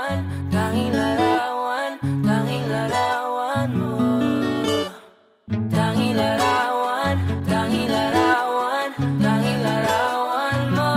larawan, tanging larawan, tanging larawan mo. Tanging larawan, tanging larawan, tanging larawan mo.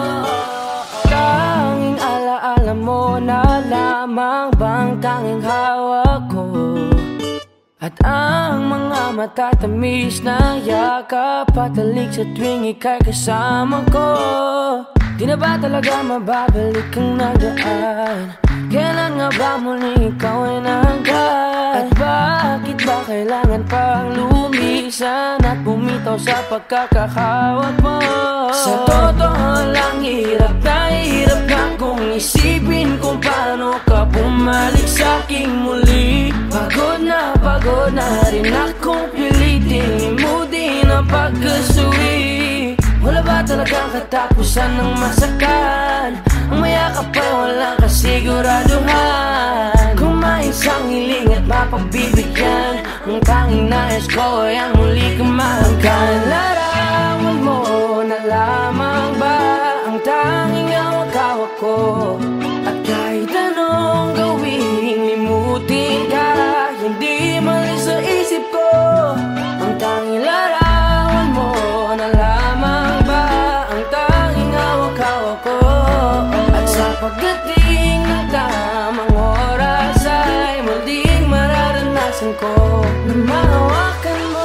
Tanging alaala mo na lamang bang tanging hawak ko, at ang mga matatamis na yakap patalik sa tuwing ika'y kasama ko. Di na ba talaga mababalik ang nagdaan? Kailan nga ba muling ikaw ay nanggat? At bakit ba kailangan pang lumisan at bumitaw sa pagkakahawak mo? Sa totoo lang, hirap na kung isipin kung paano ka bumalik sa'king muli. Pagod na rin akong pilitin limutin ang pagkasuwi. Wala ba talagang katapusan ng masakan? Ang mayakap ay walang kasiguraduhan. Kung may isang hiling at mapagbibigyan, ang tanging nais ko ay ang muli kang mahanggan. Larawan mo na lamang ba ang tanging hawak-hawak ko, at kahit anong gawing limutin ka, hindi malis sa isip ko. Ang tanging larawan mo na lamang ba ang tanging hawak-hawak ko, at sa pagdating ng tamang oras ay muling mararanasan ko na mahawakan mo.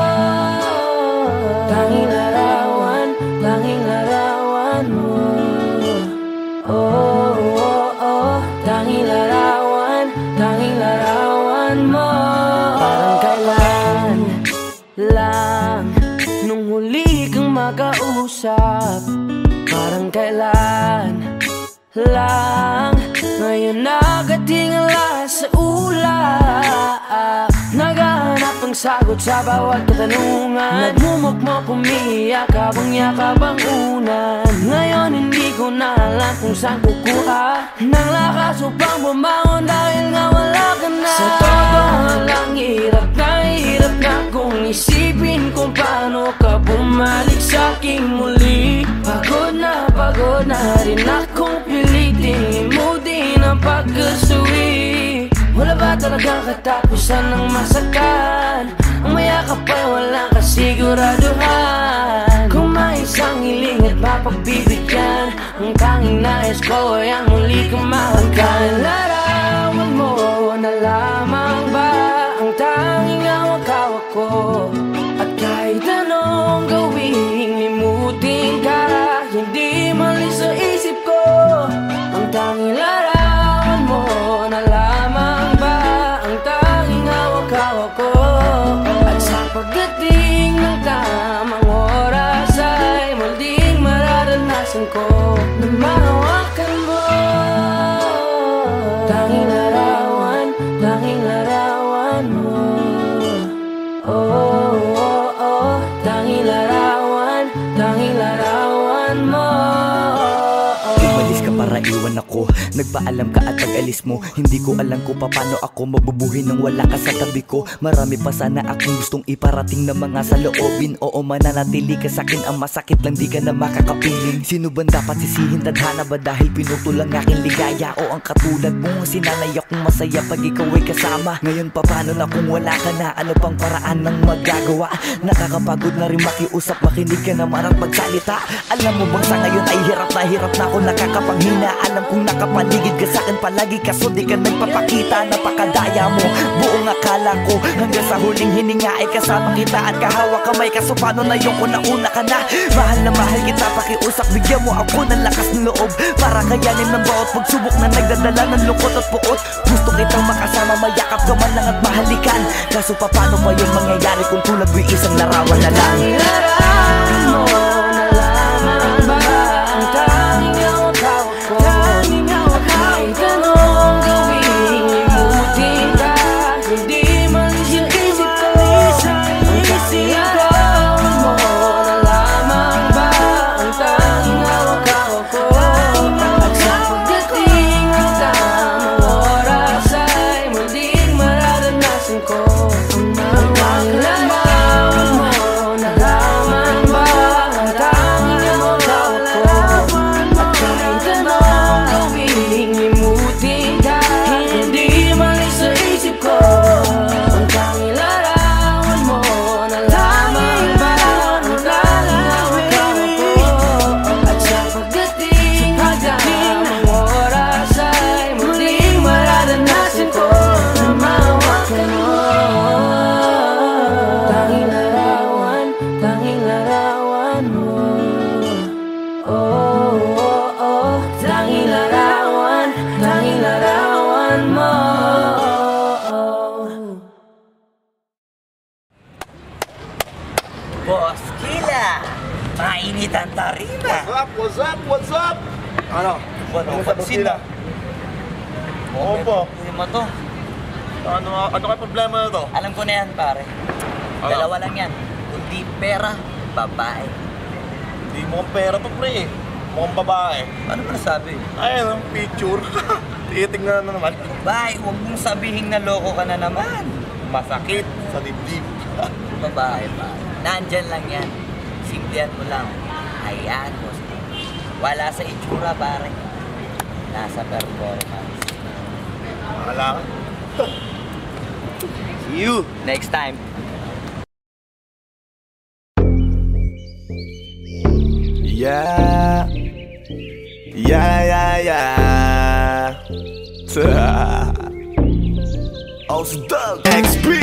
Tanging larawan, tanging larawan mo. Oh, oh, oh, tanging larawan, tanging larawan mo. Parang kailan lang nung huli kang makausap, parang kailan lang ngayon nakatingala sa ulap. Naghahanap ng sagot sa bawat katanungan, nagmumukmok umiiyak habang yakap ang unan. Ngayon hindi ko na alam kung saan kukuha ng lakas upang bumangon dahil nga wala ka na. Sa totoo lang, hirap na kung isipin kung paano ka bumalik sa'king muli. Pagod na rin akong pilitin limutin ang pagkasuwi. Wala ba talagang katapusan ng masakan? Ang mayakap ay walang kasiguraduhan. Kung may isang hiling at mapagbibigyan, ang tanging nais ko ay ang muli kang mahanggan. Larawan mo na lamang ba ang tanging hawak-hawak ko, at kahit anong gawing limutin ka, hindi malis sa isip ko. Ang tanging larawan mo na lamang ba ang tanging hawak-hawak ko, at sa pagdating ng tamang oras ay muling mararanasan ko na mahawakan mo. Tanging larawan, tanging larawan mo. Oh, oh, oh, tanging larawan, tanging larawan mo. Umalis ka para iwan ako, nagpaalam ka at pag-alis mo, hindi ko alam kung paano ako mabubuhay nang wala ka sa tabi ko. Marami pa sana akong gustong iparating na mga saloobin. Oo, mananatili ka sa'kin, ang masakit lang di ka na makakapiling. Sino ba dapat sisihin, tadhana ba dahil pinutol ang aking ligaya? O ang katulad mo, sinanay akong masaya pag ikaw ay kasama. Ngayon paano na kung wala ka na, ano pang paraan ng magagawa? Nakakapagod na rin makiusap, makinig ka naman at magsalita. Alam mo bang sa ngayon ay hirap na ako nakakapanghina. Alam kong nakapaligid ka sa'kin palagi, kaso di ka nagpapakita. Napakadaya mo, buong akala ko hanggang sa huling hininga ay kasama kita at kahawak kamay. Kaso paano na yung una ka na? Mahal na mahal kita, pakiusap, bigyan mo ako ng lakas ng loob para kayanin ng bawat pagsubok na nagdadala ng lungkot at puot. Gusto kitang makasama, mayakap ka man lang at mahalikan. Kaso paano pa yung mangyayari kung tulad mo'y isang larawan na lang? Larawan mo na lamang ba ang tanging hawak-hawak ko, kahit anong gawing limutin ka, hindi malis yung isip ko. Ang tanging larawan mo na lamang ba ang tanging hawak-hawak ko, at sa pagdating ng tamang oras ay muling mararanasan ko ang tanging larawan mo na lamang ba ang Kapitan Tarima. What's up? What's up? Ano? Ano, pansin na? Opo. Hindi mo to. Ano kayo problema na to? Alam ko na yan, pare. Ano? Dalawa lang yan. Kundi pera, babae. Hindi mo kong pera to, pre. Mukhang babae. Ano ba nasabi? Ayun, ang picture. Titingnan na naman. Babae, huwag mong sabihin na loko ka na naman. Masakit sa dibdib. Babae pa. Nandyan lang yan. Simplihan mo lang. Hayaan mo. Wala sa itsura, pare. Nasa performance. Wala ka. See you. Next time. Yeah. Ausdog XP.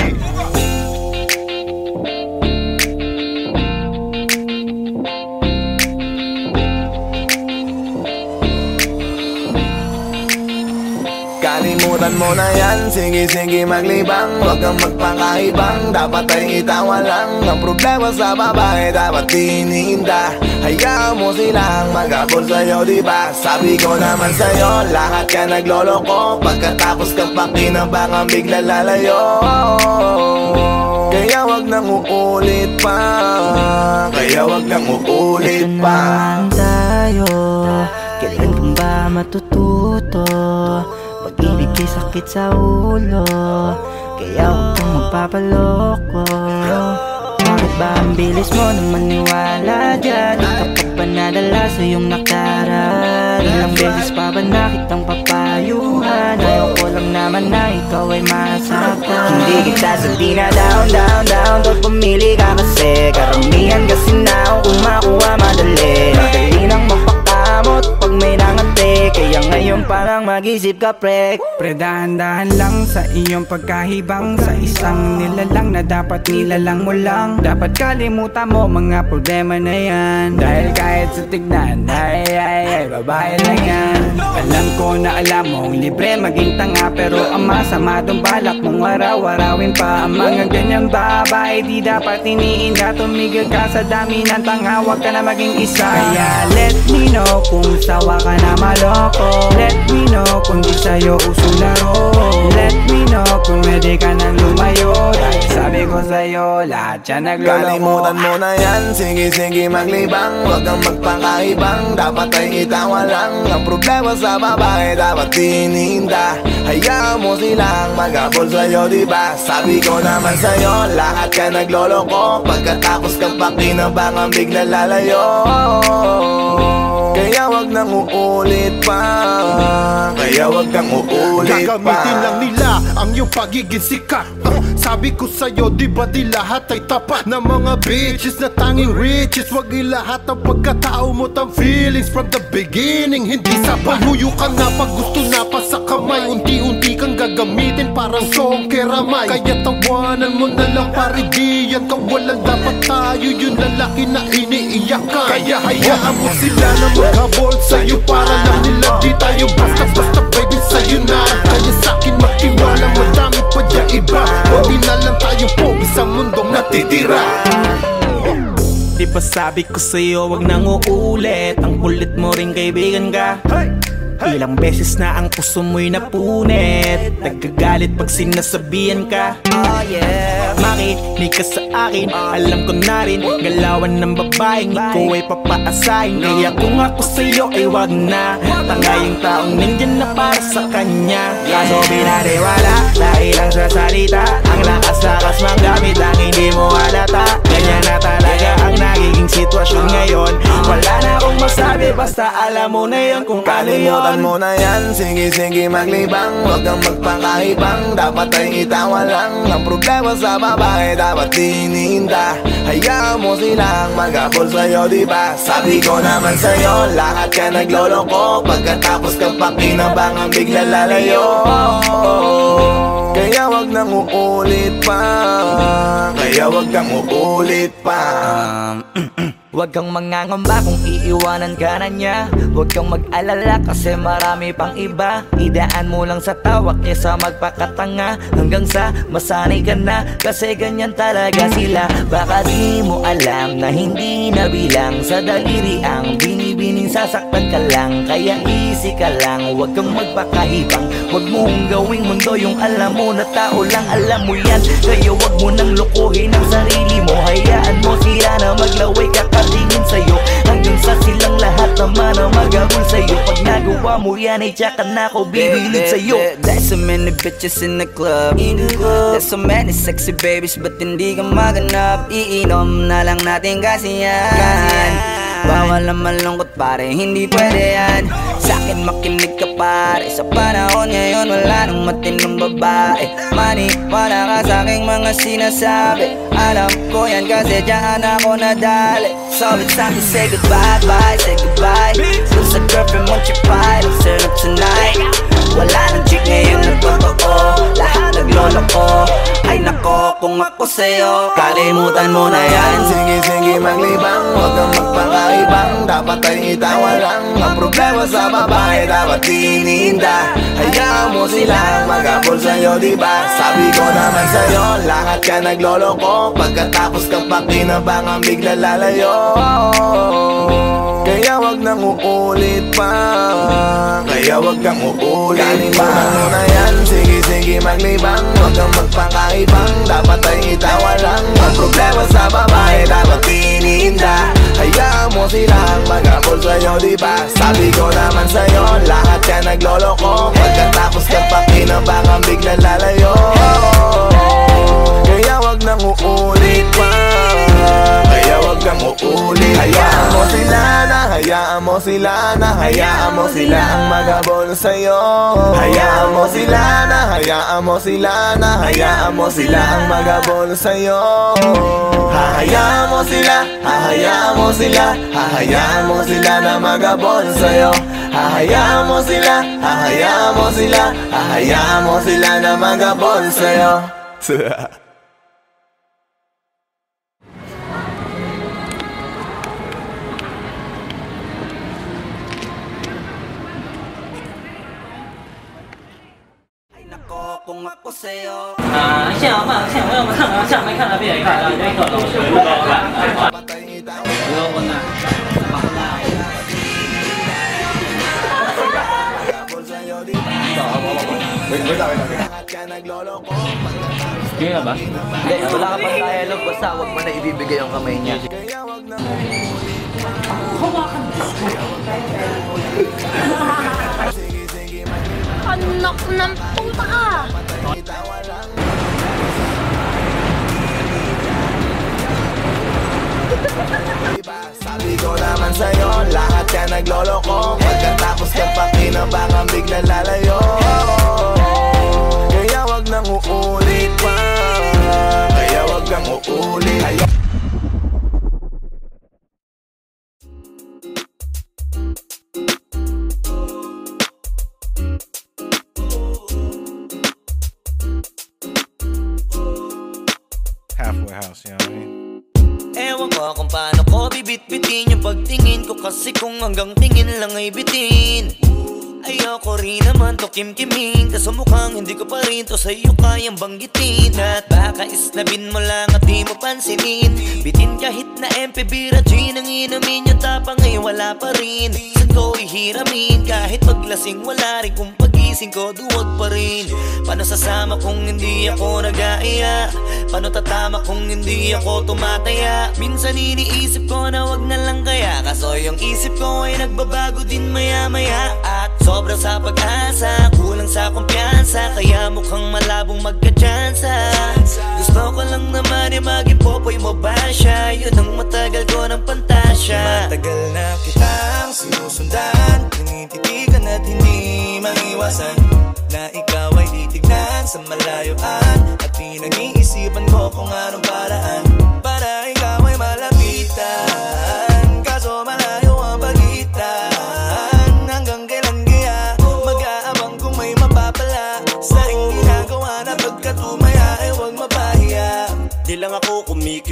Kalimutan mo na yan, sige maglibang. Huwag kang magpakaibang, dapat ay itawa lang. Ang problema sa babae, dapat tinihinda. Hayaan mo silang mag-abol sa'yo, diba? Sabi ko naman sa'yo, lahat ka nagloloko. Pagkatapos kang pakinabangan, bigla lalayo. Kaya wag nang uulit pa. Kaya wag nang uulit Ito pa. naman tayo, kailan kang ba matututo? Pag-ibig kay sakit sa ulo, kaya huwag kang magpapaloko. Bakit ba ang bilis mo na maniwala dyan? Di ka pa ba nadala sa iyong nakaraan? Ilang beses pa ba nakitang papayuhan? Ayaw ko lang naman na ikaw ay masaktan. Hindi kita sabi na down Pag pumili ka kasi karamihan kasi na kung makuha madali. Madali nang magpakamot pag may nangante. Kaya ngayon parang mag-isip ka, pre. Pre, dahan-dahan lang sa iyong pagkahibang. Sa isang nilalang na dapat nilalang mo lang. Dapat kalimutan mo mga problema na yan. Dahil kahit sa tignan, ay, babae lang yan. Alam ko na alam mong libre maging tanga, pero ang masama dong balak mong araw-arawin pa. Ang mga ganyang babae di dapat iniinda. Tumigil ka sa dami ng tanga, huwag ka na maging isa. Kaya let me know kung sawa ka na maloko. Let me know kung di sa'yo uso laro. Let me know kung ready ka nang lumayo. Dahil sabi ko sa'yo, lahat yan nagloloko. Kalimutan mo na yan, sige maglibang. Huwag kang magpakaibang, dapat ay itawa lang. Ang problema sa babae, dapat tinihinda. Hayaan mo silang mag-abol sa'yo, diba? Sabi ko naman sa'yo, lahat ka nagloloko. Pagkatapos kang pakinabangan, bigla lalayo. Kaya wag nang uulit pa. Kaya wag kang uulit pa. Gagamitin lang nila ang iyong pagiging sikat. Sabi ko sa'yo, di ba di lahat ay tapat na mga bitches na tanging riches. Wag ilahat ang pagkatao mo tang feelings from the beginning. Hindi sapat, huyo ka na pag gusto na pa sa kamay. Unti-unti kang gagamitin parang song keramay. Kaya tawanan mo na lang pare, di yan kawalan. Dapat tayo yung lalaki na iniiyakan. Kaya hayaan mo sila na maghabol sa'yo, para lang nila di tayo basta-basta baby sa'yo na. Kaya sa'kin magtiwala, madami pa dyan iba. Huwag na lang tayo pogi sa mundong natitira. Di ba sabi ko sa'yo, wag nang uulit. Ang kulit mo rin kaibigan ka. Ilang beses na ang puso mo'y napunit. Nagkagalit pag sinasabihan ka. Oh yeah. Makinig ka sa akin, alam ko na rin galawan ng babaeng ikaw ay papaasahin. Kaya kung ako sa'yo ay wag na. Tanga yung taong nandyan na para sa kanya. Kaso binariwala dahil lang sa salita. Ang lakas-lakas magamit ang hindi mo halata. Ganyan na talaga ang nagiging sitwasyon ngayon. Wala na akong masabi, basta alam mo na yun kung paano yun. Kalimutan mo na yan, sige maglibang. Huwag kang magpakaibang, dapat ay itawa lang. Ang problema sa babae, dapat tinihinda. Hayaan mo silang mag-abol sa'yo, diba? Sabi ko naman sa'yo, lahat ka nagloloko. Pagkatapos kang pakinabangan, bigla lalayo. Kaya wag nang uulit pa. Kaya wag kang uulit pa. Huwag kang mangangamba kung iiwanan ka na niya. Huwag kang mag-alala kasi marami pang iba. Idaan mo lang sa tawak niya sa magpakatanga, hanggang sa masanay ka na, kasi ganyan talaga sila. Baka di mo alam na hindi na bilang sa daliri ang binibining sasaktan ka lang. Kaya easy ka lang, huwag kang magpakahibang. Huwag mong gawing mundo yung alam mo na tao lang alam mo yan. Kaya huwag mo nang lukuhin ang sarili mo. Hayaan mo sila na maglaway kakatingin sa'yo, hanggang sa silang lahat naman ang magabol sa'yo. Pag nagawa mo yan ay tsaka na ako bibilid sa'yo. There's so many bitches in the club. There's so many sexy babies, but hindi ka maganap. Iinom na lang natin kasi yan. Bawal na malungkot pare, hindi pwede yan. Sa'kin makinig ka pare, sa panahon ngayon wala nang matinong babae. Maniwala ka sa'king mga sinasabi, alam ko yan kasi dyan ako nadali. So it's time to say goodbye, bye, say goodbye. Dun sa girlfriend mo chipay, turn up tonight. Wala nang chick ngayon na totoo, lahat naglolo ko. Ay nako, kung ako sa'yo, kalimutan mo na yan. Sige, sige maglibang, huwag kang magpakaibang. Dapat ay itawa lang, ang problema sa babae dapat tininda. Hayaan mo sila mag-abol sa'yo, diba? Sabi ko naman sa'yo, lahat ka nagloloko. Pagkatapos kang pakinabangan, bigla lalayo. Kaya wag nang uulit pa, kaya wag kang uulit. Kalimutan mo na yan, sige sige maglibang. Huwag kang magpakaibang, dapat ay itawa lang. Ang problema sa babae dapat tininda. Hayaan mo silang mag-abol sa'yo, diba? Sabi ko naman sa'yo, lahat ka nagloloko. Pagkatapos kang pakinabangan, bigla lalayo. Kaya wag nang uulit pa, kaya wag kang uulit. Hayaan mo sila na, hayaan mo sila na, hayaan mo sila ang mag-abol sa'yo. Hayaan mo sila na, hayaan mo sila na, hayaan mo sila ang mag-abol sa'yo. Hahayaan mo sila, hahayaan mo sila, hahayaan mo sila na mag-abol sa'yo. Hahayaan mo sila, hahayaan mo sila, hahayaan mo sila na mag-abol sa'yo. Kung ako sa'yo, 像没看到别人看到，这个老师不高看。 Kaya ba? Hindi, wala ka pang dialogue, basta huwag mo na ibibigay yung kamay niya. Anak ng puta ka! Sabi ko naman sa'yo, lahat ka nagloloko. Pagkatapos kang pakinabangan, bigla lalayo. Kaya wag nang uulit pa, kaya wag kang uulit. Halfway house, you know what I mean? Ewan ko kung paano ko bibit-bitin yung pagtingin ko, kasi kung hanggang tingin lang ay bitin. Ayoko rin naman to kim-kiming, kaso mukhang hindi ko pa rin to sa'yo kayang banggitin. At baka isnabin mo lang at di mo pansinin. Bitin kahit na MP Bira Gin ang inumin, yung tapang ay wala pa rin. Saan ko ihiramin, kahit paglasing wala rin. Kung pagising ko duwag pa rin. Paano sasama kung hindi ako nag-aaya? Paano tatama kung hindi ako tumataya? Minsan iniisip ko na wag na lang kaya, kaso yung isip ko ay nagbabago din maya-maya. At sobra sa pag-asa, kulang sa kumpiyansa, kaya mukhang malabong magka-tsansa. Gusto ko lang naman yung mag-ipopoy mo ba siya? Yun ang matagal ko ng pantasya. Matagal na kitang sinusundan, tinititigan at hindi maiwasan na ikaw ay titignan sa malayuan. At pinag-iisipan ko kung anong paraan para ikaw ay malapitan. Kaso malayo ang pagitan, hanggang kailan kaya mag-aabang kung may mapapala sa iyong ginagawa na pagkatumaya ay huwag mapahiya. Di lang ako kumikibo,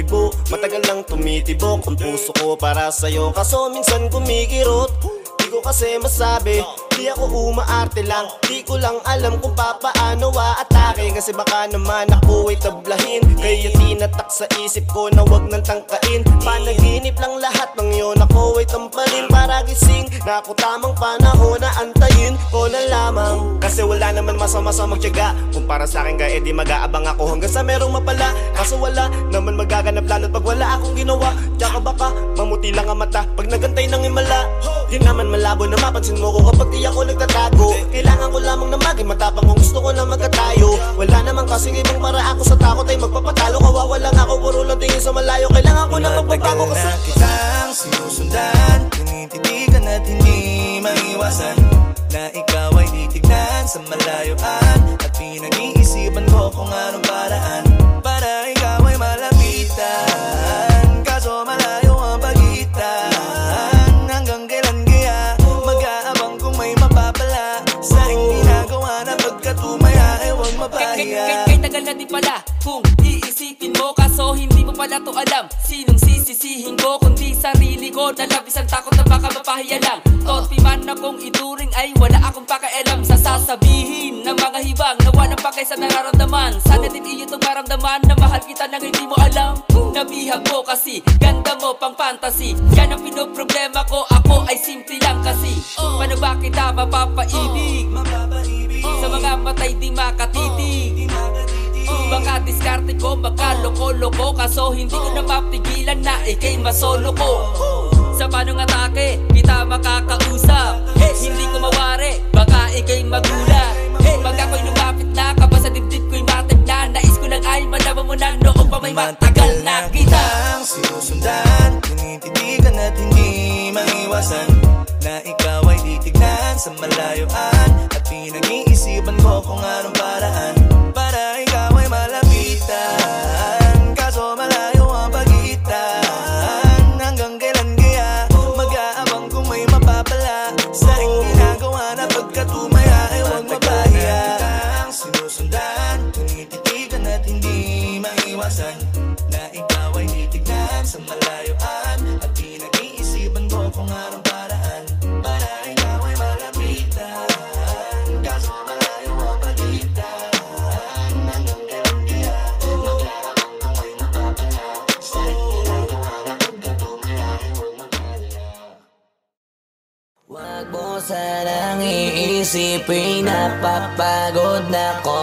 Matagal nang tumitibok ang puso ko para sa'yo, kaso minsan kumikirot. Di ko kasi masabi, di ako umaarte lang. Di ko lang alam kung papaano aatake, kasi baka naman ako ay tablahin. Kaya tinatak sa isip ko na wag nang tangkain. Panaginip lang lahat ng yun, ako ay tampalin para gising. Na ako tamang panahon na antayin ko na lamang. Kasi wala naman masama sa magtiyaga. Kung para sa akin kaya di mag-aabang ako hanggang sa merong mapala. Kaso wala naman magaganap lalo't pag wala akong ginawa. Tsaka baka mamuti lang ang mata pag nagantay ng himala. Di naman malabo na mapansin mo ko kapag di ako nagtatago. Kailangan ko lamang na maging matapang kung gusto ko na magkatayo. Wala naman kasing ibang para ako sa takot ay magpapatalo. Kawawa lang ako, puro lang tingin sa malayo. Kailangan ko na magbabago kasi na kitang sinusundan, tinititigan at hindi maiwasan na ikaw ay titignan sa malayuan. At pinag-iisipan ko kung anong paraan para ikaw ay malapitan. Kaso malayo ang pagitan. Hanggang kailan kaya mag-aabang kung may mapapala sa aking ginagawa na pagkatumaya ay huwag mapahiya. Kay tagal na di pala kung iisipin mo, kaso hindi mo pala to alam. Sinong sisisihin ko kundi sarili ko, na labis ang takot na baka mapahiya lang. Tonti man akong ituring ay wala akong pakialam sa sasabihin ng mga hibang na walang pakay sa nararamdaman. Sana din iyo itong maramdaman na mahal kita nang hindi mo alam. Nabihag mo kasi ganda mo pang fantasy, yan ang pinoproblema ko, ako ay simple lang kasi. Paano ba kita mapapaibig sa mga matay di makatitig? Baka diskarte ko, baka loko-loko, kaso hindi ko na mapigilan na ikay masolo ko. Sa panong atake, kita makakausap. Hindi ko mawari, baka ikay magulat. Pag ako'y lumapit na, kapag sa dibdib ko'y matig na, nais ko lang ay malaman mo na noong pa may matagal na kita. Sinusundan, tinititigan at hindi maiwasan na ikaw ay titignan sa malayuan. At pinag-iisipan ko kung anong paraan para ikaw ay malapitan. Kaso malayo ang pagitan. Hanggang kailan kaya mag-aabang kung may mapapala sa aking ginagawa na pagkatumaya ay huwag mapahiya. Sinusundan, tinititigan at hindi maiwasan na ikaw ay titignan sa malayuan. At pinag-iisipan ko kung anong paraan para ikaw ay malapitan. Kaso malayo ang pagitan. Hanggang kailan kaya mag-aabang kung may mapapala sa aking ginagawa na pagkatumaya ay huwag mapahiya. Wag mo sanang iisipin na papagod na ko.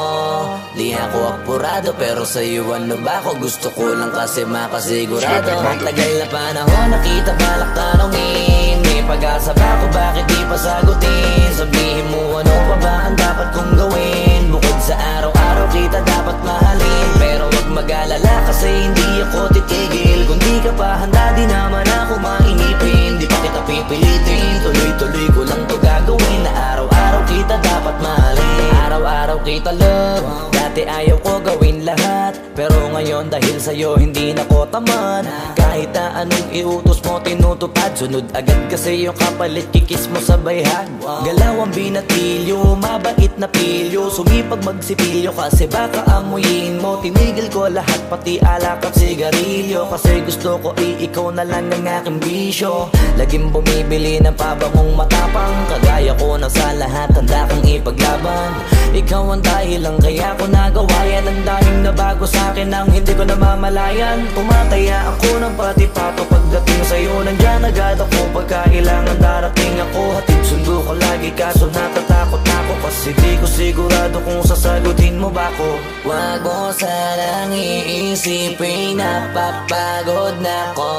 Di ako apurado pero sa'yo ano ba ako? Gusto ko lang kasi makasigurado. Matagal na panahon nakita balak tanongin, may pag-asa ba ako bakit di pa sagutin? Sabihin mo ano pa ba ang dapat kong gawin? Bukod sa araw-araw kita dapat mahalin, pero wag mag-alala kasi hindi ako titigil. Kung di ka pa handa di naman ako mainipin. Di pa kita pipilitin, tuloy-tuloy ko lang to gagawin. Na araw-araw kita dapat mahalin, araw-araw kita love. Dati ayaw ko gawin lahat, pero ngayon dahil sa'yo hindi na ko tamad. Kahit na anong iutos mo tinutupad, sunod agad kasi yung kapalit kikis mo sa bayhan. Galaw ang binatilyo, mabait na pilyo, sumipag magsipilyo kasi baka amuyin mo. Tinigil ko lahat pati alak at sigarilyo, kasi gusto ko ikaw na lang ang aking bisyo. Laging bumibili ng pabangong matapang, kagaya ko na sa lahat handa kang ipaglaban. Ikaw ang dahilan kaya ko nagawa yan. Ang daming nabago sa akin ang hindi ko namamalayan. Tumataya ako ng pati pato pagdating sa'yo. Nandyan agad ako pagka kailangan darating ako. Hatid sundo ko lagi kaso natatakot ako, kasi di ko sigurado kung sasagutin mo ba ko. Wag mo sanang iisipin na papagod na ko.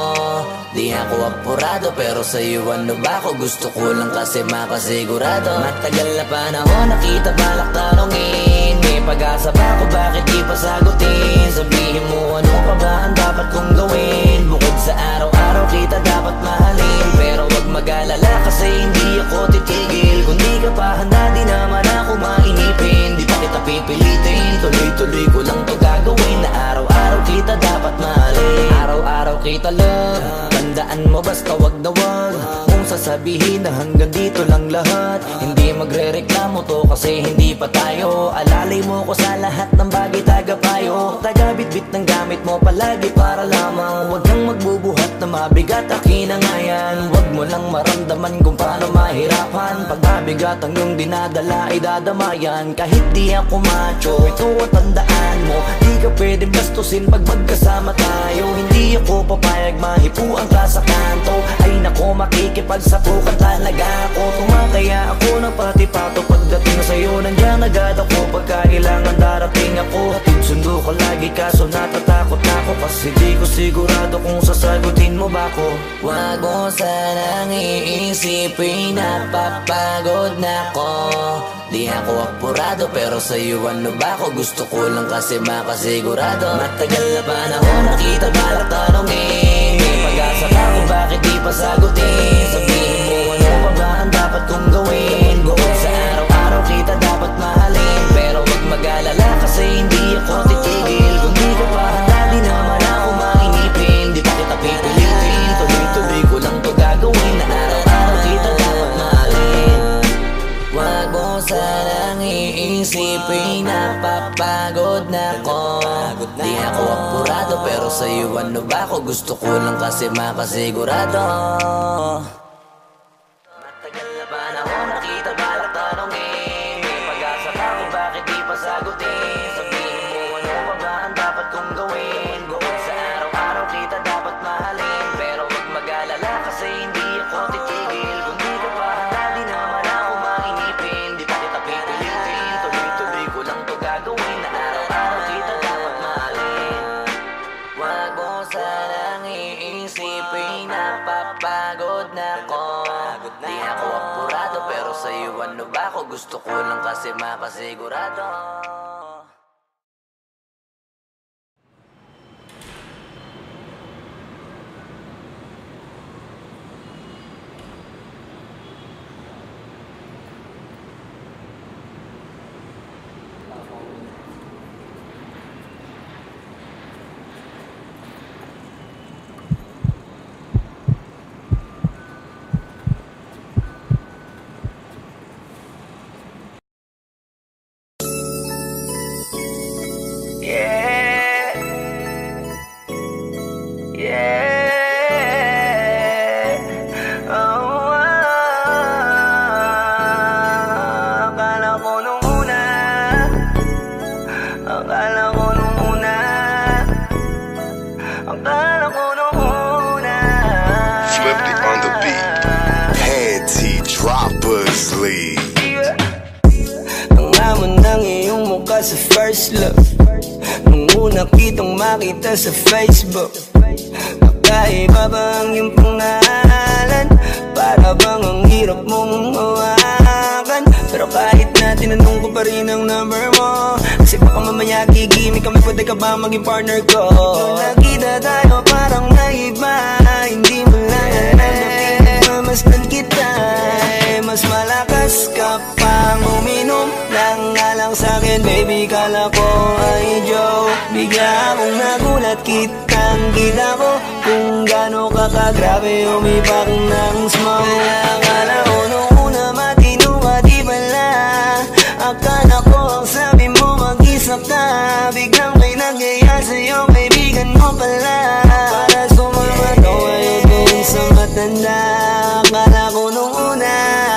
Di ako apurado pero sa'yo ano ba ako? Gusto ko lang kasi makasigurado. Matagal na panahon nakita balak tanongin, may pag-asa ba ako bakit di pa sagutin? Sabihin mo ano pa ba ang dapat kong gawin? Bukod sa araw-araw kita dapat mahalin, pero wag mag-alala kasi hindi ako titigil. Kung di ka pa handa di naman ako mainipin. Di pa kita pipilitin, tuloy-tuloy ko lang to gagawin. Na araw-araw kita dapat mahalin, araw-araw kita love. Tandaan mo basta wag na wag, kung sa sabihin na hanggang dito lang lahat. Hindi magre-reklamo to kasi hindi pa tayo. Alalay mo ko sa lahat ng bagay, taga-payo. Taga-bitbit ng gamit mo palagi para lamang. Huwag kang magbubuhat na mabigat, akin na nga yan. Huwag mo lang maramdaman kung paano mahirapan. Pag mabigat ang iyong dinadala ay dadamayan. Kahit di ako macho, ito at tandaan mo, di ka pwedeng bastusin pag magkasama tayo. Hindi ako papayag mahipuan ka sa kanto. Ay nako, makikipagsapukan talaga ako. Tumakaya ako ng pati-pato. Pagdating sa'yo, nandiyan agad ako. Pagkailangan darating ako. Hatid sundo ko lagi, kaso natatakot ako. Kasi di ko sigurado kung sasagutin mo ba ko. Wag mo sanang iisipin, napapagod na ko. Di ako apurado, pero sa'yo ano ba ko? Gusto ko lang kasi makasigurado. Matagal na panahon nakita balak tanongin. May pag-asa ka kung bakit di pa sagutin. Sabihin mo ano pa ba ang dapat kong gawin. Bukod sa araw-araw kita dapat mahalin. Pero wag mag-alala kasi hindi ako titigil. Kung di ka pa handa, di naman ako mahinipin. Di pa kita pipilitin, tuloy-tuloy ko lang to gagawin. Na araw-araw kita dapat mahalin. Wag mo sanang iisipin, napapagod na ko. Di ako apurado, pero sa'yo ano ba ko? Gusto ko lang kasi makasigurado. Matagal na panahon nakita balak tanongin. May pag-asa ka kung bakit di pa sagutin. Sabihin mo ano pa ba ang dapat kong gawin. Bukod sa araw-araw kita dapat mahalin. Pero wag mag-alala kasi hindi ako titigil. Kung di ka pa handa, di naman ako mahinipin. Di pa kita pipilitin, tuloy-tuloy ko lang to gagawin. Na araw-araw kita dapat mahalin. Wag mo sanang iisipin, napapagod na ko. Di ako apurado, pero sa'yo ano ba ko? Gusto ko lang kasi makasigurado. Sa first look, nung una kitang makita sa Facebook, nakaiba ba ang iyong pangalan? Para bang ang hirap mong hawakan? Pero kahit na tinanong ko pa rin ang number mo, kasi baka mamaya gigimik kami, pwede ka ba maging partner ko? Nung nakita tayo parang naiba, hindi mo lang alam na pinagmamasdan kita. Mas malakas ka pang uminom lang nga lang sa'kin, baby, kala ko ay joke. Bigla akong nagulat, kitang-kita ko kung gaano ka kagrabe umipak ng smoke. Akala ko nung una matino ka, di pala. Akala ko ang sabi mo mag-isa ka. Biglang may nagyaya sa'yo, kaibigan mo pala. Para sumama to ngayon kung sa matanda. Akala ko nung una,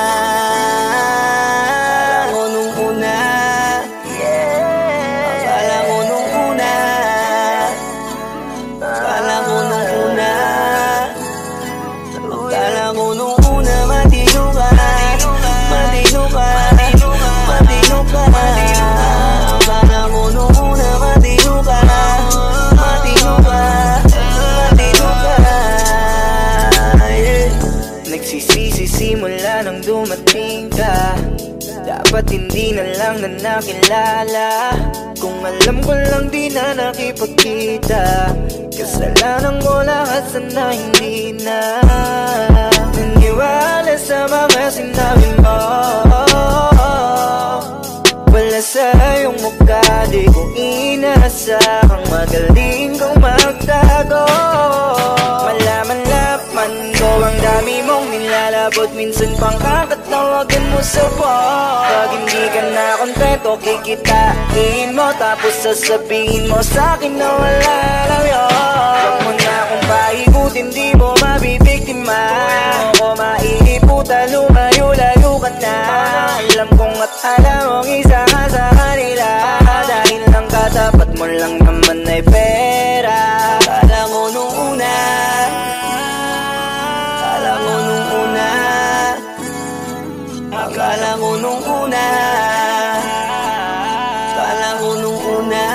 simula nang dumating ka, dapat hindi na lang na nakilala. Kung alam ko lang di na nakipagkita, kasalanan ko lahat, sana hindi na naniwala sa mga sinabi mo. Wala sa iyong mukha, di ko inasahang magaling kong magtago. Malaman-laman ko ang dami mong nilalabot minsan pang kakatawagan mo sa phone. Pag hindi ka na kontento, kikitain mo, tapos sasabihin mo sa'kin na wala lang yun. Huwag mo na akong paikutin, di mo mabibiktima. Di mo ko maiiputa, lumayo-layo ka na. Alam kong at alam mong isa ka sa kanila, dahil lang katapat mo lang naman ay pera. Akala mo nung una, akala mo nung una, akala mo nung una, akala mo nung una,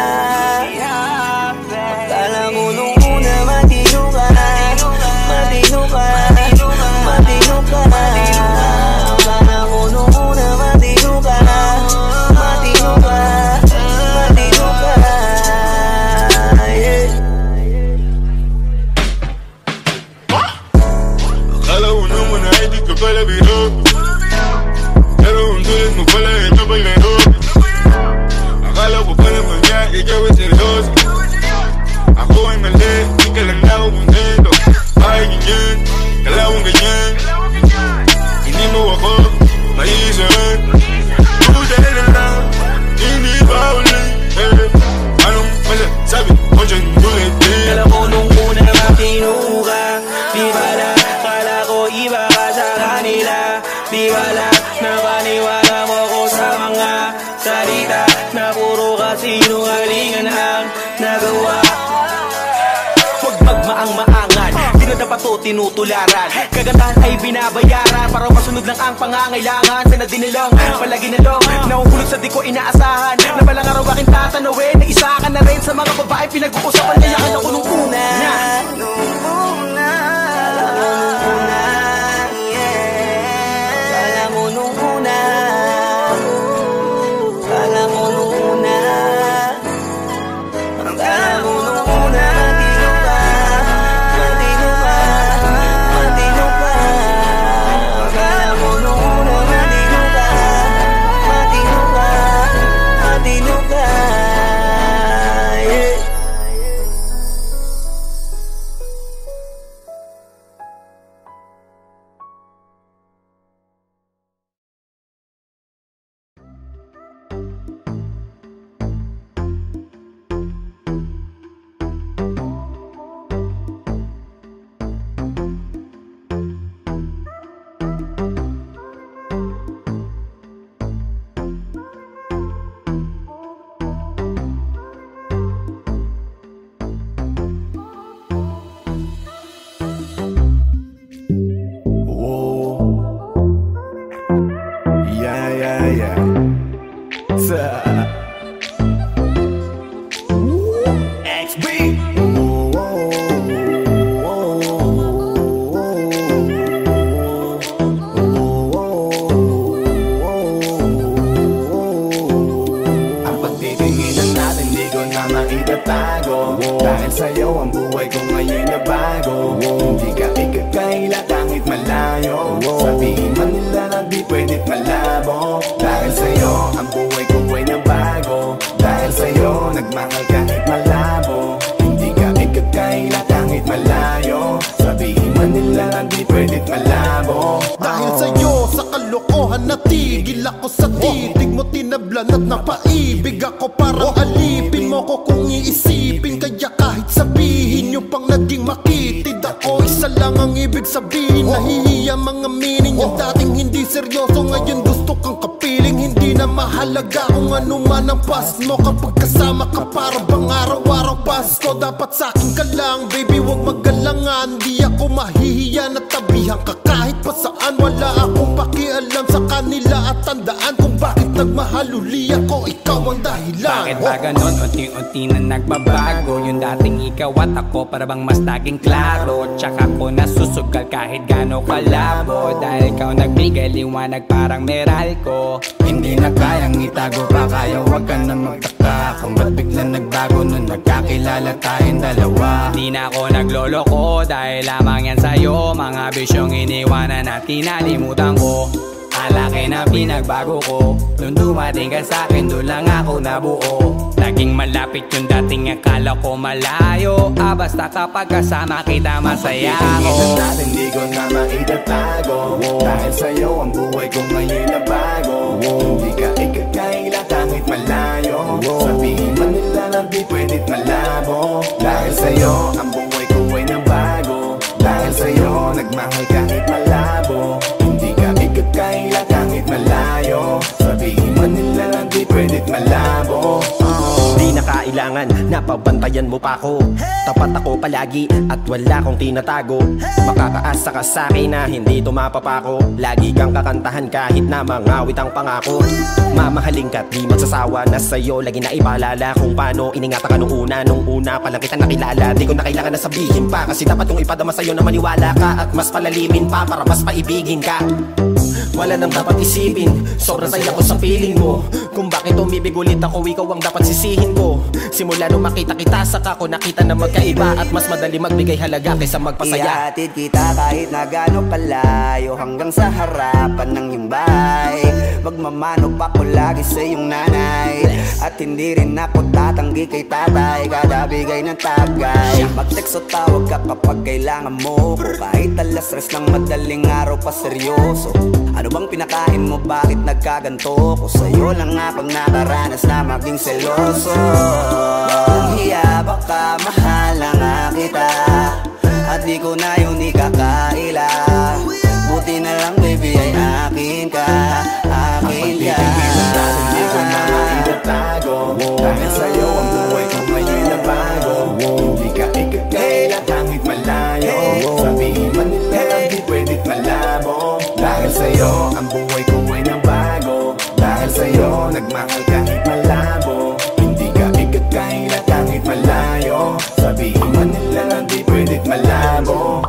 akala mo nung una, matino ka, matino ka, matino ka. Akala mo nung una, matino ka, matino ka, matino ka. Akala ko naman ay di ka pala biro, pero ang tulad mo pala ito paglaro. Akala ko pa naman niya ikaw ay seryoso. Ako ay mali, di ka lang na ako kontento. Ay ganyan, kalawang ganyan, hindi mo ako maiisahan. Buday na lang, hindi ba ulit? Anong masasabi mo dyan ulit? Kala ko nung una matino ka, di bala, kala ko iba ka sa kanila. Di bala, napaniwala mo ko sa mga salita na puro kasinungalingan ang nagawa. Huwag magmaang-maangan, di na dapat to tinutularan. Kagandahan ay binabayaran para masunod lang ang pangangailangan. Sana dinilang, palagi na lang nahuhulog sa di ko inaasahan. Na balang araw aking tatanawin, na isa ka na rin sa mga babae pinag-uusapan. Kaya ka na ko nung una. Dahil sa'yo ang buhay ko ngayon na bago. Hindi ka ikakaila kahit malayo. Sabihin man nila na di pwedit malabo. Dahil sa'yo ang buhay ko ay nabago. Dahil sa'yo nagmahal kahit malabo. Hindi ka ikakaila kahit malayo. Sabihin man nila na di pwedit malabo. Dahil sa'yo sa kalokohan natigil ako sa titig mo, tinablan at napaibig ako. Parang alipin mo ko kung iisipin. Kaya kahit sabihin nyo pang naging makitid ako, isa lang ang ibig sabihin. Nahihiya mga meaning. Yung dating hindi seryoso, ngayon gusto kang kapiling. Hindi na mahalaga kung ano man ang past mo. Kapag kasama ka para bang araw-araw Pasko. Dapat sa'kin ka lang baby, wag magalangan. Di ako mahihiya na tabihan ka kahit pa saan. Wala akong pakialam sa kanila at tandaan kung bakit nagmahal uli ako. Ikaw ang dahilan. Bakit ba ganon? Unti-unti na nagbabago. Yung dating ikaw at ako para bang mas naging klaro. Tsaka ko nasusugal kahit gano'ng kalabo. Dahil ikaw nagbigay liwanag parang meral ko. Hindi na kayang itago pa, kaya wag ka na magtaka kung ba't biglang nagbago nung nagkakilala tayong dalawa. Di na ako nagloloko dahil lamang yan sa'yo. Mga bisyong iniwanan at tinalimutan ko. Ang laki na pinagbago ko. Nung dumating ka sa'kin, doon lang ako nabuo. Laging malapit yung dating akala ko malayo. Basta kapag kasama kita masaya ako. Hindi ko na maitatago, dahil sa'yo ang buhay ko ngayon na bago. Hindi ka ikakaila kahit malayo. Sabihin man nila na di pwedit malabo. Dahil sa'yo ang buhay ko ay nabago. Dahil sa'yo nagmahal kahit malabo. Hindi ka ikakaila kahit malayo. Sabihin man nila na di pwedit malabo. Di na kailangan, napabantayan mo pa ako. Tapat ako palagi at wala kong tinatago. Makakaasa ka sa'kin na hindi tumapapako. Lagi kang kakantahan kahit na mangawit ang pangako. Mamahalin ka't di magsasawa na sa'yo. Lagi na ipaalala kung paano iningatan ka nung una pa lang kita nakilala. Di ko na kailangan na sabihin pa, kasi dapat kong ipadama sa'yo na maniwala ka. At mas palalimin pa para mas paibigin ka. Wala nang dapat isipin, sobrang saya ko sa feeling mo. Kung bakit umibig ulit ako, ikaw ang dapat sisihin ko. Simula nung makita kita, saka ko nakita na magkaiba. At mas madali magbigay halaga kaysa magpasaya. Ihatid kita kahit na gano'ng kalayo, hanggang sa harapan ng iyong bahay. Magmamano pa ko lagi sa iyong nanay. At hindi rin ako tatanggi kay tatay, kada bigay ng tagay. Mag-text o tawag ka kapag kailangan mo ko. Kahit alas stress ng madaling araw pa seryoso. Ano bang pinakain mo, bakit nagkaganto ko? Sa'yo lang ako nakaranas na maging seloso. Kung hiya baka mahala nga kita, at di ko na yun ikakaila. Buti na lang baby ay akin ka, akin ka. Hindi ko na maitatago, dahil sa'yo ang buhay ko ngayon na bago. Hindi ka ikakaila kahit malayo. Sabihin man nila lang di pwedit malabo. Dahil sa'yo ang buhay ko ay nabago. Dahil sa'yo nagmahal kahit malabo. Hindi ka ikakaila kahit malayo. Sabihin man nila lang di pwedit malabo.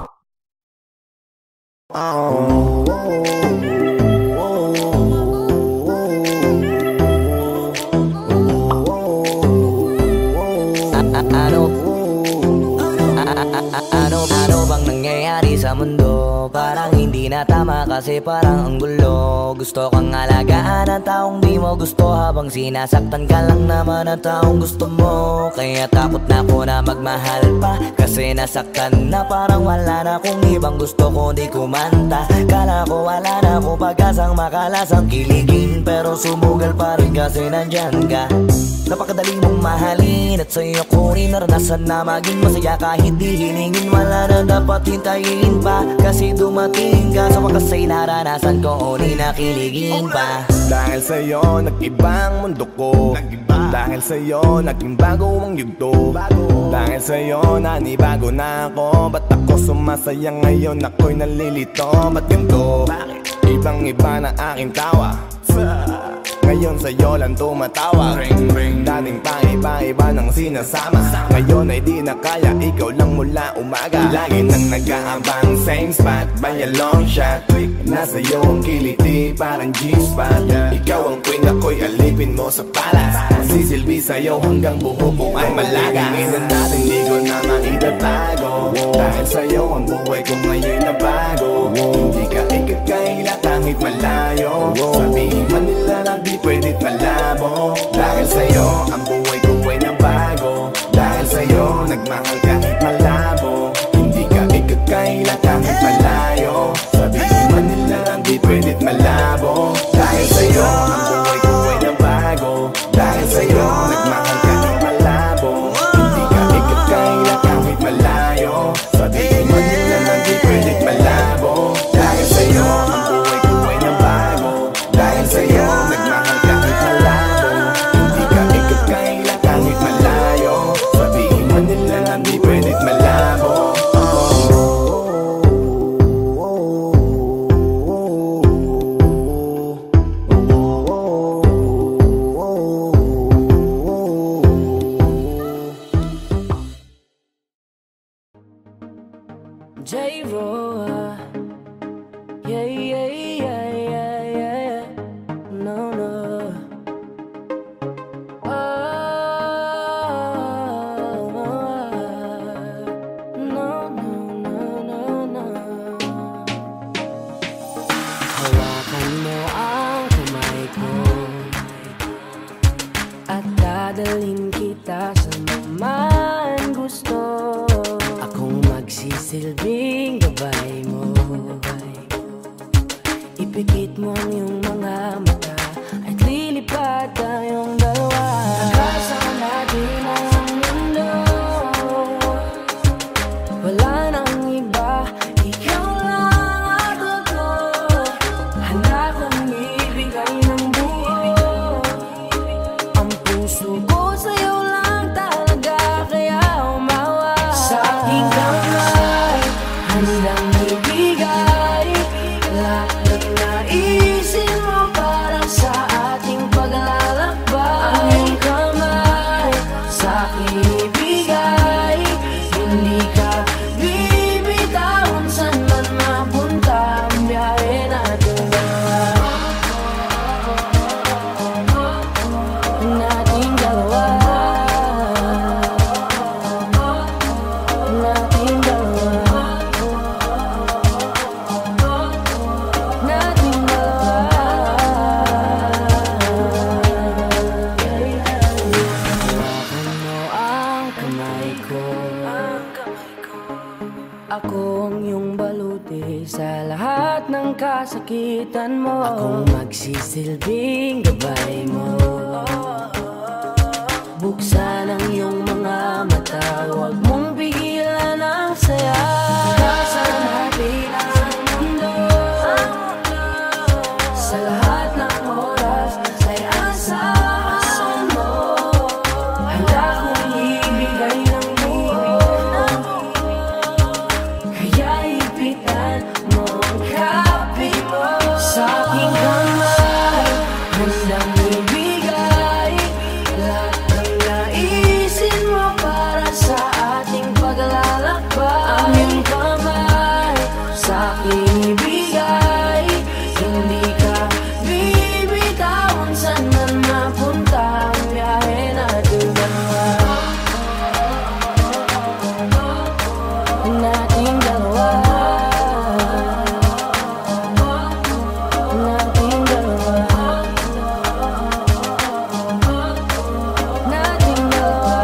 Ano bang nangyayari sa mundo? Parang hindi na tama kasi parang ang gulo. Gusto kang alagaan ang taong di mo gusto, habang sinasaktan ka lang naman ang taong gusto mo. Kaya takot na ako na magmahal pa, kasi nasaktan na parang wala na kung ibang gusto ko di kumanta. Kala ko wala na akong pag-asang makalasang kiligin, pero sumugal pa rin kasi nandyan ka. Napakadali mong mahalin at sa'yo ko rin naranasan na maging masaya. Kahit di hiningin wala na dapat hintayin pa, kasi dumating ka sa wakas ay naranasan ko uli na kiligin pa. Dahil sa'yo nag-ibang mundo ko, dahil sa'yo naging bago ang yugto. Dahil sa'yo nanibago na ako, ba't ako sumasaya ngayon ako'y nalilito? Ba't ganito? Ibang iba na aking tawa, ngayon sa'yo lang tumatawa. Ring ring, dating pa iba-iba ng sinasama. Ngayon ay di na kaya, ikaw lang mula umaga. Lagi nang nag-aabang, same spot by a long shot. Nasa iyo ang kiliti, parang G-spot. Ikaw ang queen, ako'y alipin mo sa palas. Sisilbi sa'yo hanggang buho ko ay malaga. Hingin natin di ko na maitatago, dahil sa'yo ang buhay ko ngayon na bago. Hindi ka ikakaila kahit malayo. Sabihin man nila na di pwedit malabo. Dahil sa'yo ang buhay ko ay nabago. Dahil sa'yo nagmahal kahit malabo. Hindi ka ikakaila kahit malayo. Sabihin man nila lang di pwedit malabo. Dahil sa'yo ang buhay ko ay nabago. Dahil sa'yo nagmahal kahit malabo. Hindi ka ikakaila kahit malayo. Sabihin man nila lang di pwedit malabo. Dahil sa'yo ang buhay ko ay nabago. Dahil sa'yo nagmahal kahit malabo. Hindi ka ikakaila Dadalhin kita sa man gusto. Akong magsisilbing gabay mo. Ipikit mo ang iyong mga mata at lilipad tayong dalawa. Kasama natin ang mundo. Wala nang iba, ikaw lang at ako. Handa kong ibigay ng buo. Ang puso ko sa'yo lang talaga, kaya umawa. Sa aking kamay, handang ibigay lahat ng naisin mo para sa ating paglalakbay. Ang iyong kamay sa aking ibigay, hindi ka bibitawan saan man mapunta ang biyahe natin dalawa. Nating dalawa. Nating dalawa. Nating dalawa. Hawakan mo ang kamay ko. Ako ang iyong baluti sa lahat ng kasakitan mo. Akong magsisilbing gabay mo. Buksan ang iyong mga mata, huwag mong pigilan ang saya. Kasama natin ang mundo. Sa lahat ng oras ay asahan mo. Handa kong ibigay ng buo. Kaya ipitan mo ang kape mo. Sa aking kamay, handang ibigay lahat ng naisin mo para sa ating paglalakbay. Ang iyong kamay sa aking ibigay, hindi ka bibitawan saan man mapunta ang biyahe natin dalawa. Nating dalawa. Nating dalawa. Nating dalawa.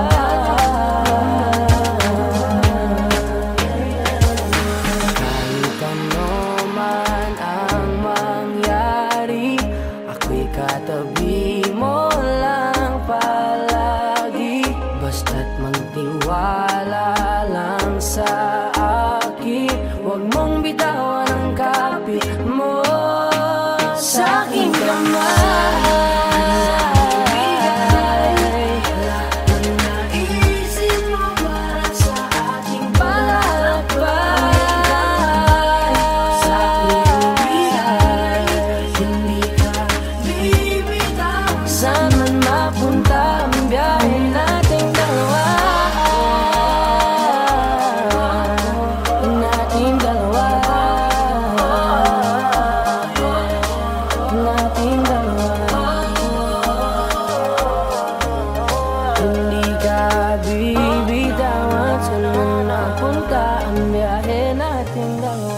Kahit ano man ang mangyari, ako'y katabi mo lang palagi. Basta't magtiwala lang sa akin, huwag mong bitawan ang kapit mo. Sa aking kamay, lahat ng naisin mo para sa ating paglalakbay. Sa aking bigay, hindi ka bibitawan saan man mapunta ang biyahe nating dalawa. Nating dalawa. Nating dalawa. Hindi ka bibitawan saan man napunta ang biyahe nating dalawa.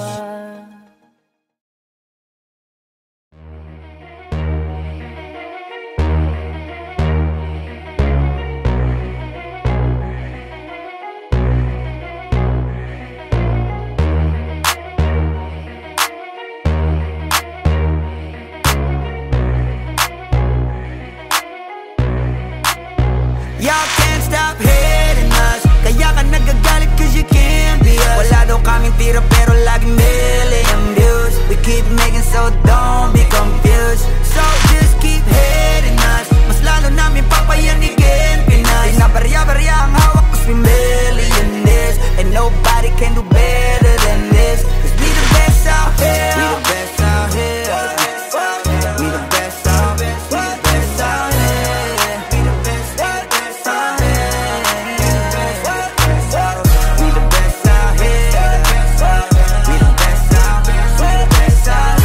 Y'all can't stop hating us, kaya ka nagagalit cause you can't be us. Wala daw kaming tira pero laging million views. We keep making so don't be confused. So just keep hating us, mas lalo namin papayanigin Pinas. Di na barya-barya ang hawak cause we millionaires, and nobody can do better than this. Cause we the best out here. We the best out here. We the best out here. We the best out here. We the best out here. We the best out here. We the best out here. We the best out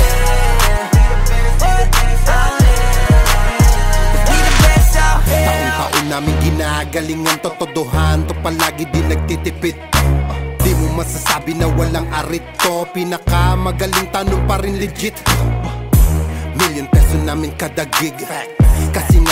here. We the best out here. Taon-taon namin ginagalingan, totodohan to palagi di nagtitipid. Di mo masasabi na walang arito, pinakamagaling tanong pa rin legit. Million peso namin kada gig, kasi nga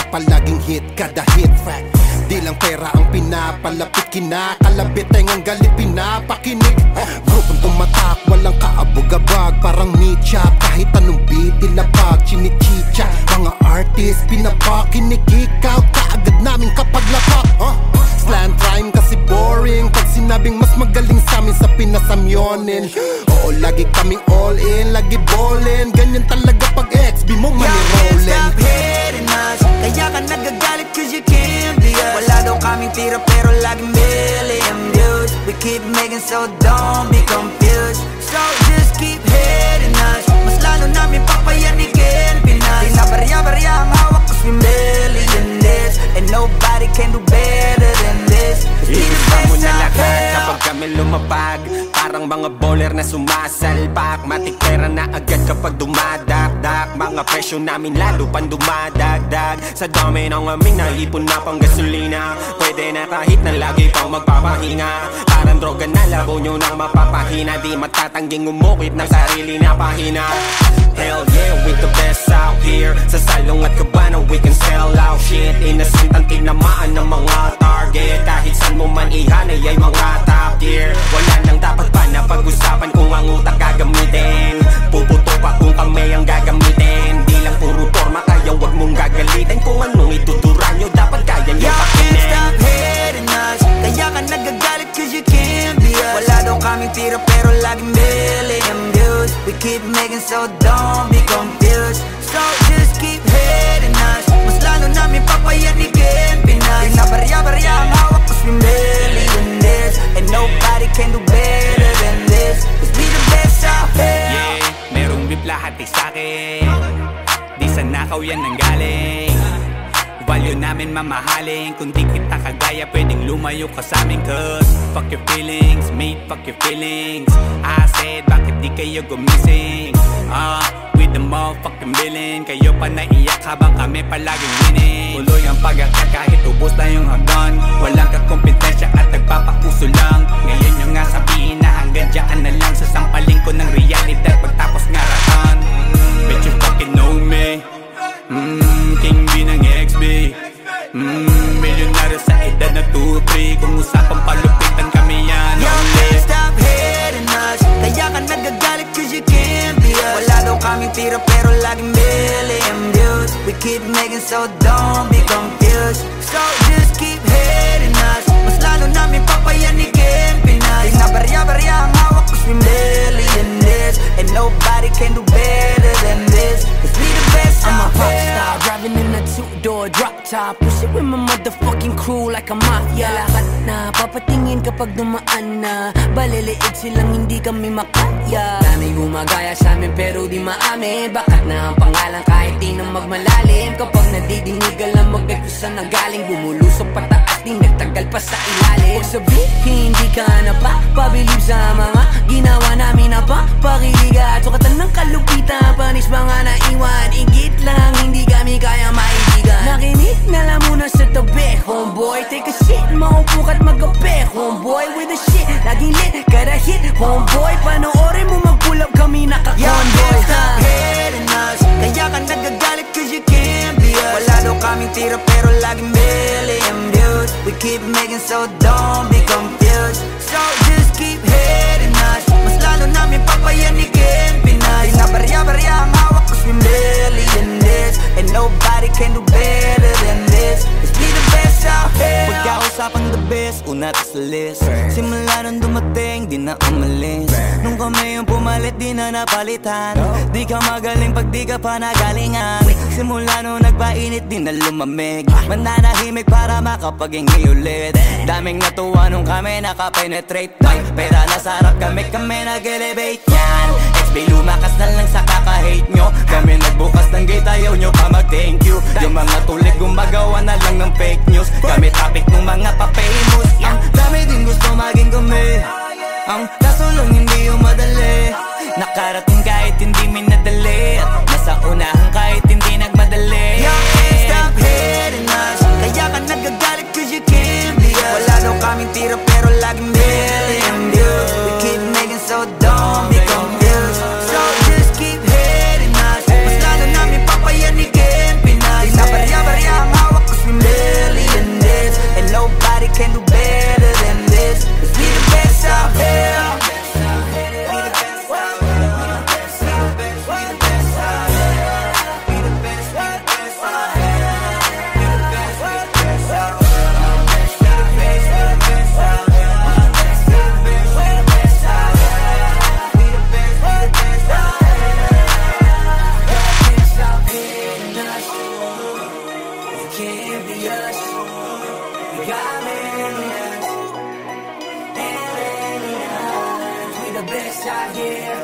palaging hit, kada hit fact. Di lang pera ang pinapalapit, kinakalabit ay ang galit pinapakinig. Grupong tumatak, walang kaabog-abag, parang meat-chop, kahit anong beat ilapag, chinichicha. Mga artist, pinapakinig, ikaw kaagad namin kapag lapak. Slant rhyme kasi boring, pag sinabing mas magaling sa amin sa pinasamyonin. Oo, lagi kaming all in, lagi ballin, ganyan talaga pag XB mo manirolin. Stop hating us, kaya ka nagagalit cause you can't be us. Wala daw kaming tira pero laging million views. We keep making so don't be confused. So just keep hating us, mas lalo namin papayanigin Pinas. Binabarya-barya ang hawak cause we millionaires, and nobody can do better than this. Iisa mo na lahat kapag kami lumapag, parang mga bowler na sumasalpak. Matik pera na agad kapag dumadakdak, mga presyo namin lalo pang dumadagdag. Sa dami ng aming naipon na pang gasolina, pwede na kahit na lagi pang magpapahinga. Parang droga na labo nyo nang mapapahina, di matatangging umukit ng sarili na pahina. Hell yeah, we the best out here. Sa salong at kabana we can sell out shit. Innocent ang tinamaan ng mga target, kahit saan mo man ihanay ay mga top tier. Wala nang dapat pa na pag-usapan kung ang utak gagamitin. Puputo pa kung kami ang gagamitin. Di lang puro forma kaya wag mong gagalitin. Kung anong ituturo nyo dapat kaya nyo pakinin. Y'all can't stop hating us, kaya ka nagagalit cause you can't be us. Wala daw kaming tira pero laging million views. We keep making so don't be confused. So just keep hating us, mas lalo namin papayanigin Pinas. Binabarya-barya ang hawak cause we millionaires, and nobody can do better than this. Cause we the best out here. Yeah, merong beef lahat ay sa'kin, di sa nakaw yan nanggaling. Value namin mamahalin, kung di kita kagaya pwedeng lumayo ka sa amin. Cause fuck your feelings, mate, fuck your feelings. I said bakit di kayo gumising, with the motherfucking billing. Kayo pa naiyak habang kami palaging winning. Tuloy ang pag-akat kahit ubos na yung hagdan, walang kakompetensya at nagpapakuso lang. Ngayon yung nga sabihin na hanggang dyan na lang, sasampaling ko ng realidad pagtapos ngaratan. Bet you fucking know me, King B ng XB, milyonaryo sa edad na 2-3. Kung usapang palupitan kami yan. Y'all can't stop hating us, kaya ka nagagalit cause you can't be us. Wala daw kaming tira pero laging million views. We keep making so don't be confused. So just keep hating us, mas lalo namin papayanigin Pinas. Binabarya-barya ang hawak cause we millionaires, and nobody can do better than this. Cause we the best out here. I'm a rockstar, driving in a two-door drop top, push it with my motherfucking crew like a mafia. Lahat na papatingin kapag dumaan na, baliliit silang hindi kami makaya. Daming gumagaya sa amin pero di maamin, bakat na ang pangalan kahit di na magmalalim. Kapag nadidinig alam magkait kung saan nanggaling, bumulusok pataas di nagtagal pa sa ilalim. Huwag sabihin hindi ka na pa pabilib sa mga ginawa namin na pa pakiliga. Sukatan ng kalupitan, panis mga naiwan, ingit lang hindi kami kaya maibigan. Nakinig na lang muna sa tabi, homeboy, take a shit, maupo ka't magkape, homeboy, with the shit, laging lit, kada hit, homeboy, panoorin mo mag-pull up kami naka-convoy. Y'all can't stop hating us, kaya ka nagagalit cause you can't be us. Wala daw kaming tira pero laging million views. We keep making so don't be confused. So just keep hating us, mas lalo namin papayanigin Pinas. Binabarya-barya ang hawak cause we millionaires, and nobody can do better than this. Cause we the best out here. Pagkausapang the best, una to sa list. Simula nung dumating, di na umalis. Nung kami yung pumalit, di na napalitan. Di ka magaling pag di ka pa nagalingan. Simula nung nagpainit, di na lumamig. Mananahimik para makapaghingi ulit. Daming natuwa nung kami nakapenetrate. Pera na sarap kami nag-elevate yan. XB lumakas na lang sa kaka-hate nyo. Kami nagbukas ng gate, ayaw nyo pa mag-thank you. Yung mga tulik gumagawa na lang ng fake news. Kami topic ng mga pa-famous. Ang dami din gusto maging kami, ang kaso lang hindi yung madali. Nakarating kahit hindi minadali, at nasa unahan kahit hindi nagmadali. Y'all can't stop hating us, kaya ka nagagalit cause you can't be us. Wala daw kaming tira pero laging million views. We keep making so don't be confused. So just keep hating us, mas lalo namin papayanigin Pinas. Binabarya-barya ang hawak can't be us. We got aliens, aliens. We the best out here.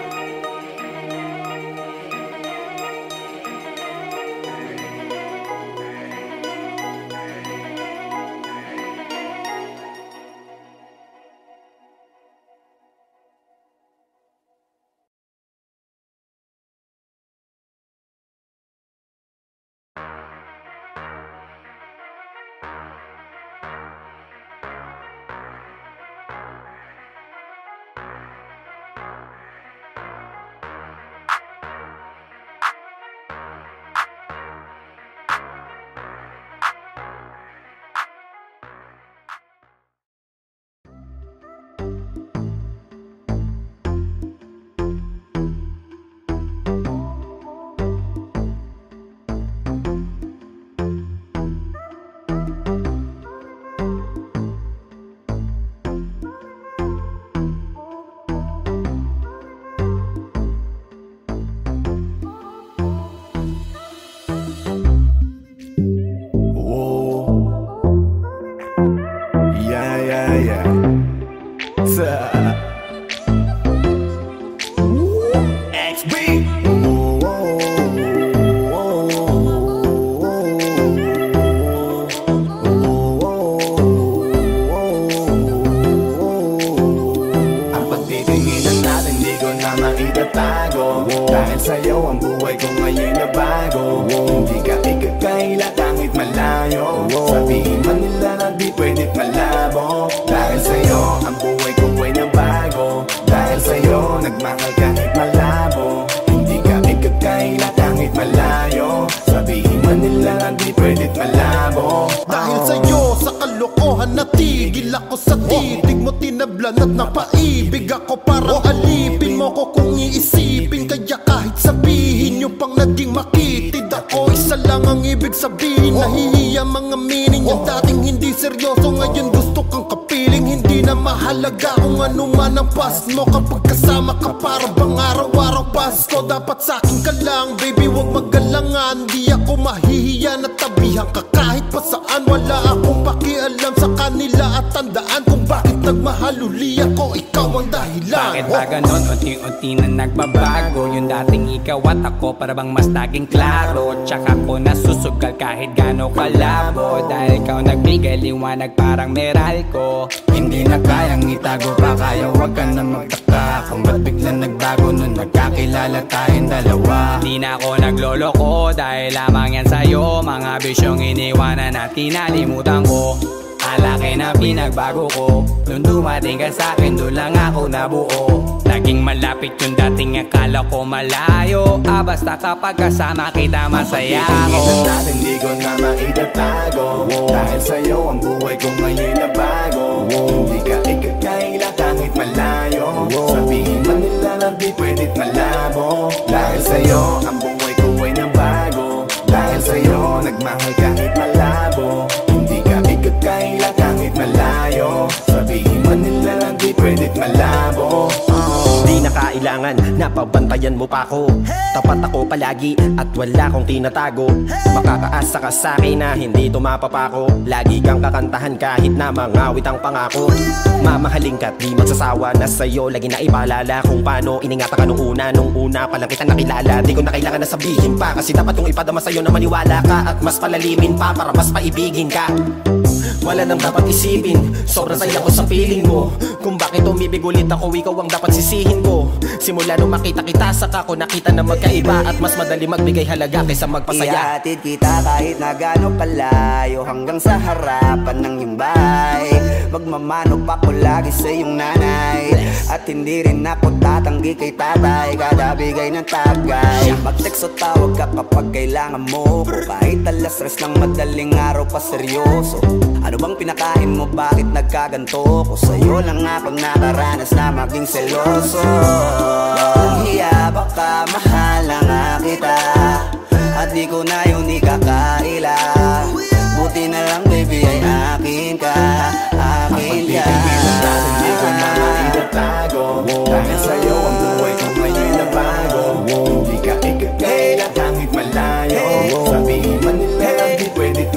Mo kapag kasama ka para bang araw-araw Pasko. Dapat sa'kin ka lang, baby, wag magalangan. Di ako mahihiya na tabihan ka kahit pa saan. Wala akong pakialam sa kanila at tandaan kung bakit nagmahaluli ako. Ikaw ang dahilan. Bakit ba ganon? Unti-unti na nagbabago. Yung dating ikaw at ako para bang mas naging klaro. Tsaka ko nasusugal kahit gano'ng kalabo. Dahil ikaw nagbigay liwanag parang Meralco. Hindi na kayang itago pa kaya wag ka na magtaka kung ba't biglang nagbago nung nagkakilala tayong dalawa. Di na ako nagloloko dahil lamang yan sa'yo. Mga bisyong iniwanan at kinalimutan ko. Alaki na pinagbago ko. Nung dumating ka sa'kin doon lang ako nabuo. Naging malapit yung dating akala ko malayo. Basta kapag kasama kita masaya ako. Hindi ko na maitatago dahil sa'yo ang buhay ko ngayon na bago. Hindi ka ikakaila kahit malayo. Sabihin man nila na di pwedit malabo. Dahil sa'yo ang buhay ko ay nabago. Dahil sa'yo nagmahal kahit malabo. Hindi ka ikakaila kahit malayo. Sabihin man nila na di pwedit malabo. Di na kailangan, napabantayan mo pa ako. Tapat ako palagi at wala kong tinatago. Makakaasa ka sa'kin na hindi tumapapako. Lagi kang kakantahan kahit na mangawit ang pangako. Mamahalin ka't di magsasawa na sa'yo. Lagi na ipaalala kung paano iningatan ka nung una pa lang kita nakilala. Di ko na kailangan na sabihin pa, kasi dapat kong ipadama sa'yo na maniwala ka. At mas palalimin pa para mas paibigin ka. Wala nang dapat isipin, sobrang saya ko sa feeling mo. Kung bakit umibig ulit ako, ikaw ang dapat sisihin ko. Simula nung makita kita, saka ko nakita na magkaiba. At mas madali magbigay halaga kaysa magpasaya. Ihatid kita kahit na gano'ng kalayo, hanggang sa harapan ng iyong bahay. Magmamano pa ko lagi sa iyong nanay. At hindi rin ako tatanggi kay tatay, kada bigay ng tagay. Mag-text o tawag ka kapag kailangan mo ko. Kahit alas stress ng madaling araw pa seryoso. Ano bang pinakain mo, bakit nagkaganto ko? Sa'yo lang ako nakaranas na maging seloso. Ang hiya baka mahala nga kita, at di ko na yun ikakaila. Buti na lang baby ay akin ka, akin ka. Hindi ko na maitatago dahil sa'yo ang buhay ko ngayon na bago. Hindi ka ikakaila kahit malayo. Sabihin man nila di pwedit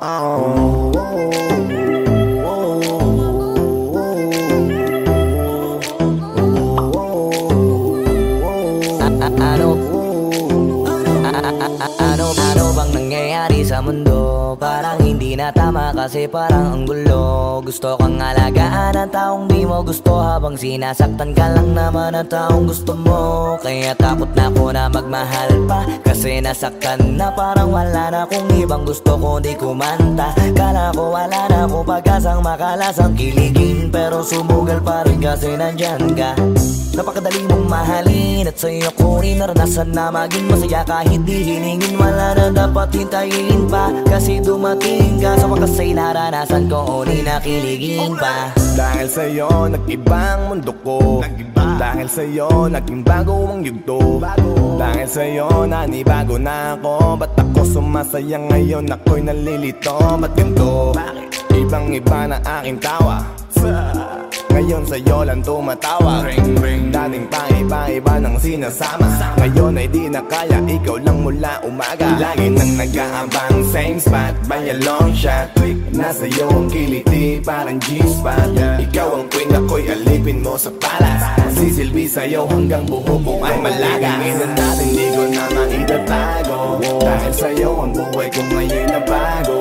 Ano bang nangyayari sa mundo? Parang hindi na tama kasi parang ang gulo. Gusto kang alagaan ang taong di mo gusto, habang sinasaktan ka lang naman ang taong gusto mo. Kaya takot na ako na magmahal pa, kasi nasaktan na parang wala na kung ibang gusto ko di kumanta. Kala ko wala na akong pag-asang makalasang kiligin, pero sumugal pa rin kasi nandyan ka. Napakadali mong mahalin at sa'yo ko rin naranasan na maging masaya kahit di hiningin. Wala na dapat hintayin pa, kasi dumating ka. Sa wakas ay naranasan ko, di nakiligin pa. Dahil sa'yo nag-ibang mundo ko, dahil sa'yo naging bago ang yugto, dahil sa'yo nanibago na ako. Ba't ako sumasaya ngayon, ako'y nalilito? Ba't ganito? Ibang iba na aking tawa, ngayon sa'yo lang tumatawa. Ring ring, dating pa iba-iba nang sinasama, ngayon ay di na kaya, ikaw lang mula umaga. Lagi nang nag-aabang, same spot by a long shot. Nasa iyo ang kiliti, parang G-spot. Ikaw ang queen, ako'y alipin mo sa palas. Sisilbi sa'yo hanggang buho ko ay malaga. Hingin natin, di ko na maitatago, dahil sa'yo ang buhay ko ngayon na bago.